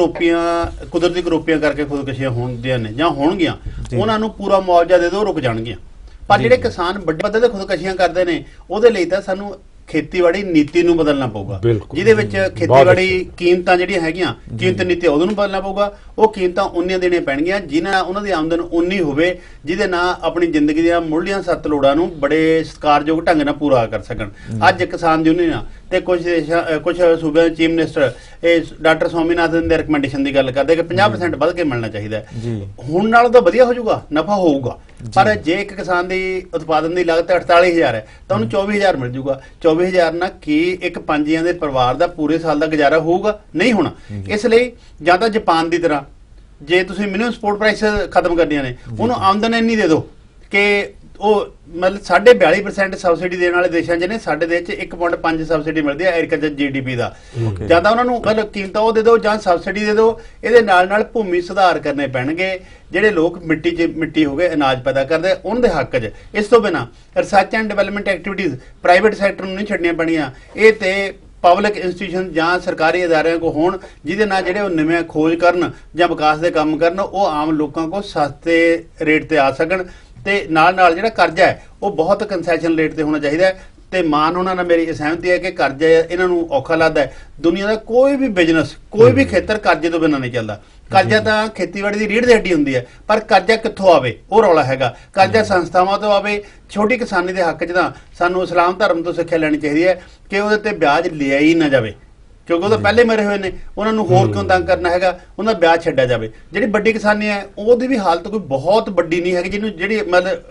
ਕੁਦਰਤੀ ਕਰੋਪੀਆਂ ਕਰਕੇ ਖੁਦਕਸ਼ੀਆਂ ਹੁੰਦੀਆਂ ਨੇ ਜਾਂ ਹੋਣਗੀਆਂ, ਉਹਨਾਂ ਨੂੰ ਪੂਰਾ ਮੁਆਵਜ਼ਾ ਦੇ ਦਿਓ, ਰੁਕ ਜਾਣਗੀਆਂ। ਪਰ ਜਿਹੜੇ ਕਿਸਾਨ ਵੱਡੇ ਪੱਧਰ ਤੇ ਖੁਦਕਸ਼ੀਆਂ ਕਰਦੇ ਨੇ, ਉਹਦੇ ਲਈ ਤਾਂ ਸਾਨੂੰ ਖੇਤੀਬਾੜੀ ਨੀਤੀ ਨੂੰ ਬਦਲਣਾ ਪਊਗਾ, ਜਿਹਦੇ ਵਿੱਚ ਖੇਤੀਬਾੜੀ ਕੀਮਤਾਂ ਜਿਹੜੀਆਂ ਹੈਗੀਆਂ, ਕੀਮਤ ਨੀਤੀ ਉਹਨੂੰ ਨੂੰ ਬਦਲਣਾ ਪਊਗਾ। ਉਹ ਕੀਮਤਾਂ ਉਨੀਆਂ ਦੇਣੀਆਂ ਪੈਣਗੀਆਂ ਜਿਨ੍ਹਾਂ ਉਹਨਾਂ ਦੀ ਆਮਦਨ ਉਨੀ ਹੋਵੇ ਜਿਹਦੇ ਨਾਲ ਆਪਣੀ ਜ਼ਿੰਦਗੀ ਦੀਆਂ ਮੁੱਢਲੀਆਂ 7 ਲੋੜਾਂ ਨੂੰ ਬੜੇ ਸਤਿਕਾਰਯੋਗ ਢੰਗ ਨਾਲ ਪੂਰਾ ਕਰ ਸਕਣ। ਅੱਜ ਕਿਸਾਨ ਯੂਨੀਅਨ ਤੇ ਕੁਝ ਸੂਬਿਆਂ ਦੇ ਚੀਫ ਮਿਨਿਸਟਰ ਇਹ ਡਾਕਟਰ ਸਵਾਮੀਨਾਥਨ ਦੇ ਰਿਕਮੈਂਡੇਸ਼ਨ ਦੀ ਗੱਲ ਕਰਦੇ ਕਿ 50% ਵੱਧ ਕੇ ਮਿਲਣਾ ਚਾਹੀਦਾ। ਹੁਣ ਨਾਲੋਂ ਤਾਂ ਵਧੀਆ ਹੋ ਜਾਊਗਾ, ਨਫਾ ਹੋਊਗਾ। ਪਰ ਜੇ ਇੱਕ ਕਿਸਾਨ ਦੀ ਉਤਪਾਦਨ ਦੀ ਲਾਗਤ 48,000 ਹੈ ਤਾਂ ਉਹਨੂੰ 24,000 ਮਿਲ ਜਾਊਗਾ। 24,000 ਨਾਲ ਕੀ ਇੱਕ 5 ਜੀਆਂ ਦੇ ਪਰਿਵਾਰ ਦਾ ਪੂਰੇ ਸਾਲ ਦਾ ਗੁਜ਼ਾਰਾ ਹੋਊਗਾ? ਨਹੀਂ ਹੋਣਾ। ਇਸ ਲਈ ਜਾਂ ਤਾਂ ਜਾਪਾਨ ਦੀ ਤਰ੍ਹਾਂ ਜੇ ਤੁਸੀਂ ਮਿਨੀਮਮ ਸਪੋਰਟ ਪ੍ਰਾਈਸ ਖਤਮ ਕਰਨੀਆਂ ਨੇ, ਉਹਨੂੰ ਆਮਦਨ ਇੰਨੀ ਦੇ ਦਿਓ ਕਿ ਉਹ ਮਤਲਬ 42% ਸਬਸਿਡੀ ਦੇਣ ਵਾਲੇ ਦੇਸ਼ਾਂ 'ਚ ਨੇ, ਸਾਡੇ ਦੇਸ਼ 'ਚ 1.5 ਸਬਸਿਡੀ ਮਿਲਦੀ ਹੈ ਐਗਰੀਕਲਚਰ GDP ਦਾ। ਜਾਂ ਤਾਂ ਉਹਨਾਂ ਨੂੰ ਮਤਲਬ ਕੀਮਤਾਂ ਉਹ ਦੇ ਦਿਓ ਜਾਂ ਸਬਸਿਡੀ ਦੇ ਦਿਓ। ਇਹਦੇ ਨਾਲ ਭੂਮੀ ਸੁਧਾਰ ਕਰਨੇ ਪੈਣਗੇ। ਜਿਹੜੇ ਲੋਕ ਮਿੱਟੀ ਹੋ ਗਏ ਅਨਾਜ ਪੈਦਾ ਕਰਦੇ, ਉਹਨਾਂ ਦੇ ਹੱਕ 'ਚ। ਇਸ ਤੋਂ ਬਿਨਾਂ research and development activities private sector ਨੂੰ ਨਹੀਂ ਛੱਡਣੀਆਂ ਪੈਣੀਆਂ। ਇਹ ਤੇ ਪਬਲਿਕ ਇੰਸਟੀਟਿਊਸ਼ਨ ਜਾਂ ਸਰਕਾਰੀ ਅਦਾਰਿਆਂ ਕੋ ਹੋਣ, ਜਿਹਦੇ ਨਾਲ ਜਿਹੜੇ ਉਹ ਨਵੇਂ ਖੋਜ ਕਰਨ ਜਾਂ ਵਿਕਾਸ ਦੇ ਕੰਮ ਕਰਨ, ਉਹ ਆਮ ਲੋਕਾਂ ਕੋ ਸਸਤੇ ਰੇਟ ਤੇ ਆ ਸਕਣ। ਤੇ ਨਾਲ ਜਿਹੜਾ ਕਰਜ਼ਾ ਹੈ ਉਹ ਬਹੁਤ ਕੰਸੈਸ਼ਨ ਰੇਟ ਤੇ ਹੋਣਾ ਚਾਹੀਦਾ ਹੈ। ਤੇ ਮਾਨ ਉਹਨਾਂ ਨਾਲ ਮੇਰੀ ਸਹਿਮਤੀ ਹੈ ਕਿ ਕਰਜ਼ਾ ਇਹਨਾਂ ਨੂੰ ਔਖਾ ਲੱਗਦਾ ਹੈ। ਦੁਨੀਆ ਦਾ ਕੋਈ ਵੀ ਬਿਜ਼ਨਸ, ਕੋਈ ਵੀ ਖੇਤਰ ਕਰਜ਼ੇ ਤੋਂ ਬਿਨਾਂ ਨਹੀਂ ਚੱਲਦਾ। ਕਰਜ਼ਾ ਤਾਂ ਖੇਤੀਬਾੜੀ ਦੀ ਰੀੜ੍ਹ ਦੀ ਹੱਡੀ ਹੁੰਦੀ ਹੈ, ਪਰ ਕਰਜ਼ਾ ਕਿੱਥੋਂ ਆਵੇ ਉਹ ਰੌਲਾ ਹੈਗਾ। ਕਰਜ਼ਾ ਸੰਸਥਾਵਾਂ ਤੋਂ ਆਵੇ। ਛੋਟੀ ਕਿਸਾਨੀ ਦੇ ਹੱਕ 'ਚ ਤਾਂ ਸਾਨੂੰ ਇਸਲਾਮ ਧਰਮ ਤੋਂ ਸਿੱਖਿਆ ਲੈਣੀ ਚਾਹੀਦੀ ਹੈ ਕਿ ਉਹਦੇ ਤੇ ਵਿਆਜ ਲਿਆ ਹੀ ਨਾ ਜਾਵੇ, ਕਿਉਂਕਿ ਉਹ ਤਾਂ ਪਹਿਲੇ ਮਰੇ ਹੋਏ ਨੇ, ਉਹਨਾਂ ਨੂੰ ਹੋਰ ਕਿਉਂ ਤੰਗ ਕਰਨਾ ਹੈਗਾ, ਉਹਨਾਂ ਦਾ ਵਿਆਜ ਛੱਡਿਆ ਜਾਵੇ। ਜਿਹੜੀ ਵੱਡੀ ਕਿਸਾਨੀ ਹੈ ਉਹਦੀ ਵੀ ਹਾਲਤ ਕੋਈ ਬਹੁਤ ਵੱਡੀ ਨਹੀਂ ਹੈਗੀ, ਜਿਹੜੀ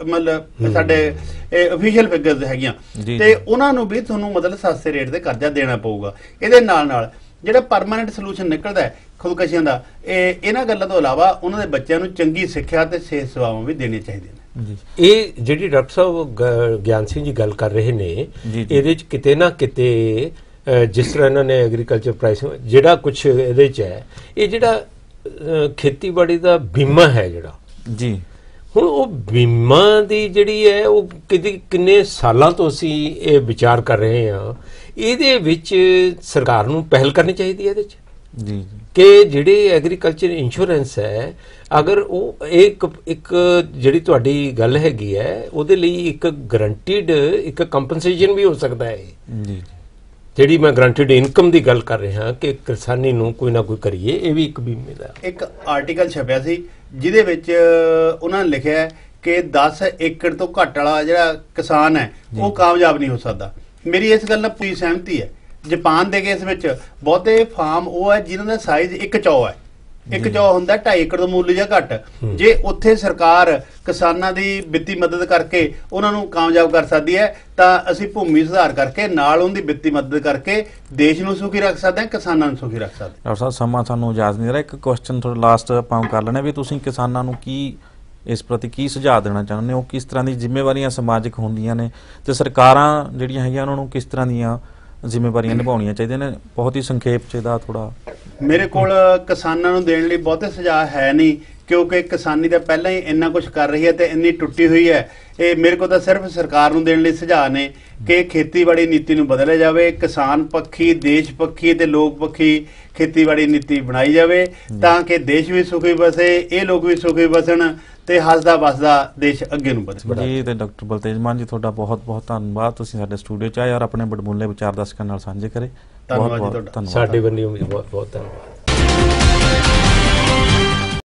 ਮਤਲਬ ਸਾਡੇ ਅਫੀਸ਼ੀਅਲ ਫਿਗਰਸ ਹੈਗੀਆਂ, ਤੇ ਉਹਨਾਂ ਨੂੰ ਵੀ ਤੁਹਾਨੂੰ ਮਤਲਬ ਸਸਤੇ ਰੇਟ ਤੇ ਕਰਜ਼ਾ ਦੇਣਾ ਪਊਗਾ। ਇਹਦੇ ਨਾਲ ਜਿਹੜਾ ਪਰਮਾਨੈਂਟ ਸੋਲੂਸ਼ਨ ਨਿਕਲਦਾ ਹੈ ਖੁਦਕਸ਼ੀਆਂ ਦਾ, ਇਹਨਾਂ ਗੱਲਾਂ ਤੋਂ ਇਲਾਵਾ ਉਹਨਾਂ ਦੇ ਬੱਚਿਆਂ ਨੂੰ ਚੰਗੀ ਸਿੱਖਿਆ ਤੇ ਸਿਹਤ ਸੇਵਾਵਾਂ ਵੀ ਦੇਣੀਆਂ ਚਾਹੀਦੀਆਂ ਨੇ। ਇਹ ਜਿਹੜੀ ਡਾਕਟਰ ਸਾਹਿਬ ਗਿਆਨ ਸਿੰਘ ਜੀ ਗੱਲ ਕਰ ਰਹੇ ਨੇ, ਇਹਦੇ 'ਚ ਕਿਤੇ ਨਾ ਕਿਤੇ ਜਿਸ ਤਰ੍ਹਾਂ ਇਹਨਾਂ ਨੇ ਐਗਰੀਕਲਚਰ ਪ੍ਰਾਈਸ ਜਿਹੜਾ ਕੁਝ ਇਹਦੇ 'ਚ ਹੈ, ਇਹ ਜਿਹੜਾ ਖੇਤੀਬਾੜੀ ਦਾ ਬੀਮਾ ਹੈ ਜਿਹੜਾ ਜੀ, ਹੁਣ ਉਹ ਬੀਮਾ ਦੀ ਜਿਹੜੀ ਹੈ ਉਹ ਕਿੰਨੇ ਸਾਲਾਂ ਤੋਂ ਅਸੀਂ ਇਹ ਵਿਚਾਰ ਕਰ ਰਹੇ ਹਾਂ। ਇਹਦੇ ਵਿੱਚ ਸਰਕਾਰ ਨੂੰ ਪਹਿਲ ਕਰਨੀ ਚਾਹੀਦੀ ਹੈ ਇਹਦੇ 'ਚ ਜੀ, ਕਿ ਜਿਹੜੇ ਐਗਰੀਕਲਚਰ ਇੰਸ਼ੋਰੈਂਸ ਹੈ, ਅਗਰ ਉਹ ਇੱਕ ਜਿਹੜੀ ਤੁਹਾਡੀ ਗੱਲ ਹੈਗੀ ਹੈ ਉਹਦੇ ਲਈ ਇੱਕ ਗਰੰਟੀਡ ਇੱਕ ਕੰਪਨਸੇਸ਼ਨ ਵੀ ਹੋ ਸਕਦਾ ਹੈ ਜੀ। ਜਿਹੜੀ ਮੈਂ ਗਰੰਟਿਡ ਇਨਕਮ ਦੀ ਗੱਲ ਕਰ ਰਿਹਾ ਕਿ ਕਿਸਾਨੀ ਨੂੰ ਕੋਈ ਨਾ ਕੋਈ ਕਰੀਏ, ਇਹ ਵੀ ਇੱਕ ਬੀਮੇ ਦਾ ਇੱਕ ਆਰਟੀਕਲ ਛਪਿਆ ਸੀ ਜਿਹਦੇ ਵਿੱਚ ਉਹਨਾਂ ਨੇ ਲਿਖਿਆ ਕਿ 10 ਏਕੜ ਤੋਂ ਘੱਟ ਵਾਲਾ ਜਿਹੜਾ ਕਿਸਾਨ ਹੈ ਉਹ ਕਾਮਯਾਬ ਨਹੀਂ ਹੋ ਸਕਦਾ। ਮੇਰੀ ਇਸ ਗੱਲ ਨਾਲ ਪੂਰੀ ਸਹਿਮਤੀ ਹੈ। ਜਾਪਾਨ ਦੇ ਕੇਸ ਵਿੱਚ ਬਹੁਤੇ ਫਾਰਮ ਉਹ ਹੈ ਜਿਨ੍ਹਾਂ ਦਾ ਸਾਈਜ਼ 1 ਚੌ ਹੈ। 1 ਚੌ ਹੁੰਦਾ 2.5 ਏਕੜ ਤੋਂ ਮੁੱਲ ਜਾਂ ਘੱਟ। ਜੇ ਉੱਥੇ ਸਰਕਾਰ ਕਿਸਾਨਾਂ ਦੀ ਵਿੱਤੀ ਮਦਦ ਕਰਕੇ ਉਹਨਾਂ ਨੂੰ ਕਾਮਯਾਬ ਕਰ ਸਕਦੀ ਹੈ ਤਾਂ ਅਸੀਂ ਭੂਮੀ ਸੁਧਾਰ ਕਰਕੇ ਨਾਲ ਉਹਦੀ ਵਿੱਤੀ ਮਦਦ ਕਰਕੇ ਦੇਸ਼ ਨੂੰ ਸੁਖੀ ਰੱਖ ਸਕਦੇ ਹਾਂ, ਕਿਸਾਨਾਂ ਨੂੰ ਸੁਖੀ ਰੱਖ ਸਕਦੇ ਹਾਂ। ਡਾਕਟਰ ਸਾਹਿਬ ਸਮਾਂ ਸਾਨੂੰ ਇਜਾਜ਼ਤ ਨਹੀਂ ਰਿਹਾ, ਇੱਕ ਕੁਐਸਚਨ ਤੁਹਾਡਾ ਲਾਸਟ ਆਪਾਂ ਕਰ ਲੈਣਾ ਵੀ ਤੁਸੀਂ ਕਿਸਾਨਾਂ ਨੂੰ ਕੀ ਇਸ ਪ੍ਰਤੀ ਕੀ ਸੁਝਾਅ ਦੇਣਾ ਚਾਹੁੰਦੇ ਹੋ? ਕਿਸ ਤਰ੍ਹਾਂ ਦੀ ਜ਼ਿੰਮੇਵਾਰੀਆਂ ਸਮਾਜਿਕ ਹੁੰਦੀਆਂ ਨੇ ਤੇ ਸਰਕਾਰਾਂ ਜਿਹੜੀਆਂ ਹੈਗੀਆਂ ਉਹਨਾਂ ਨੂੰ ਕਿਸ ਤਰ੍ਹਾਂ ਦੀਆਂ ਜ਼ਿੰਮੇਵਾਰੀਆਂ ਨਿਭਾਉਣੀਆਂ ਚਾਹੀਦੀਆਂ ਨੇ? ਬਹੁਤ ਹੀ ਸੰਖੇਪ 'ਚ ਇਹਦਾ ਥੋੜਾ। ਮੇਰੇ ਕੋਲ ਕਿਸਾਨਾਂ ਨੂੰ ਦੇਣ ਲਈ ਬਹੁਤੇ ਸੁਝਾਅ ਹੈ ਨਹੀਂ, ਕਿਉਂਕਿ ਕਿਸਾਨੀ ਦਾ ਪਹਿਲਾਂ ਹੀ ਇੰਨਾ ਕੁਝ ਕਰ ਰਹੀ ਹੈ ਤੇ ਇੰਨੀ ਟੁੱਟੀ ਹੋਈ ਹੈ। ਇਹ ਮੇਰੇ ਕੋਲ ਤਾਂ ਸਿਰਫ ਸਰਕਾਰ ਨੂੰ ਦੇਣ ਲਈ ਸੁਝਾਅ ਨੇ ਕਿ ਖੇਤੀਬਾੜੀ ਨੀਤੀ ਨੂੰ ਬਦਲਿਆ ਜਾਵੇ, ਕਿਸਾਨ ਪੱਖੀ, ਦੇਸ਼ ਪੱਖੀ ਤੇ ਲੋਕ ਪੱਖੀ ਖੇਤੀਬਾੜੀ ਨੀਤੀ ਬਣਾਈ ਜਾਵੇ ਤਾਂ ਕਿ ਦੇਸ਼ ਵੀ ਸੁਖੀ ਵਸੇ, ਇਹ ਲੋਕ ਵੀ ਸੁਖੀ ਵਸਣ ਤੇ ਹੱਸਦਾ ਵਸਦਾ ਦੇਸ਼ ਅੱਗੇ ਨੂੰ ਵਧੇ ਜੀ। ਤੇ ਡਾਕਟਰ ਬਲਤੇਜ ਮਾਨ ਜੀ, ਤੁਹਾਡਾ ਬਹੁਤ ਬਹੁਤ ਧੰਨਵਾਦ, ਤੁਸੀਂ ਸਾਡੇ ਸਟੂਡੀਓ 'ਚ ਆਏ ਔਰ ਆਪਣੇ ਬੜਮੁੱਲੇ ਵਿਚਾਰ ਦਰਸ਼ਕਾਂ ਨਾਲ ਸਾਂਝੇ ਕਰੇ। ਧੰਨਵਾਦ ਜੀ ਤੁਹਾਡਾ। ਧੰਨਵਾਦ। ਸਾਡੇ ਵੱਲੋਂ ਵੀ ਬਹੁਤ ਬਹੁਤ ਧੰਨਵਾਦ।